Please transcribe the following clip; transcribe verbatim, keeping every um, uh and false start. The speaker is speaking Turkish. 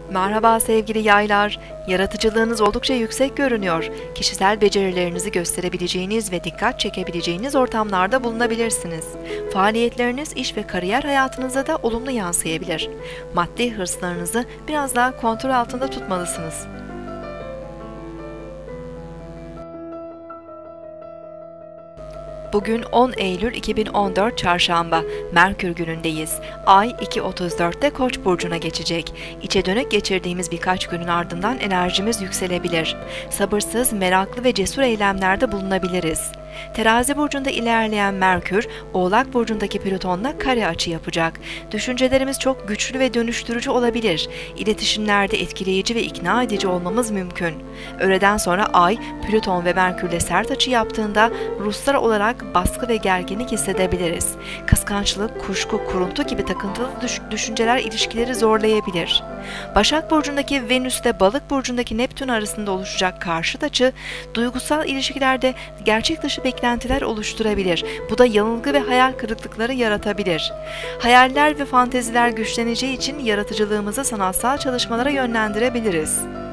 Merhaba sevgili yaylar. Yaratıcılığınız oldukça yüksek görünüyor. Kişisel becerilerinizi gösterebileceğiniz ve dikkat çekebileceğiniz ortamlarda bulunabilirsiniz. Faaliyetleriniz iş ve kariyer hayatınıza da olumlu yansıyabilir. Maddi hırslarınızı biraz daha kontrol altında tutmalısınız. Bugün on Eylül iki bin on dört Çarşamba, Merkür günündeyiz. Ay iki otuz dörtte Koç burcuna geçecek. İçe dönük geçirdiğimiz birkaç günün ardından enerjimiz yükselebilir. Sabırsız, meraklı ve cesur eylemlerde bulunabiliriz. Terazi burcunda ilerleyen Merkür, Oğlak burcundaki Plüton'la kare açı yapacak. Düşüncelerimiz çok güçlü ve dönüştürücü olabilir. İletişimlerde etkileyici ve ikna edici olmamız mümkün. Öğleden sonra Ay, Plüton ve Merkürle sert açı yaptığında ruhsal olarak baskı ve gerginlik hissedebiliriz. Kıskançlık, kuşku, kuruntu gibi takıntılı düş düşünceler ilişkileri zorlayabilir. Başak burcundaki Venüs ile Balık burcundaki Neptün arasında oluşacak karşıt açı, duygusal ilişkilerde gerçek dışı beklentiler oluşturabilir. Bu da yanılgı ve hayal kırıklıkları yaratabilir. Hayaller ve fanteziler güçleneceği için yaratıcılığımızı sanatsal çalışmalara yönlendirebiliriz.